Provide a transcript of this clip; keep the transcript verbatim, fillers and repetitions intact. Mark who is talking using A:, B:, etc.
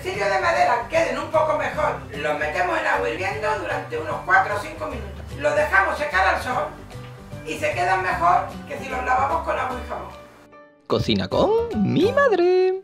A: utensilios de madera queden un poco mejor, los metemos en agua hirviendo durante unos cuatro o cinco minutos. Los dejamos secar al sol y se quedan mejor que si los lavamos con agua y jabón.
B: Cocina con mi madre.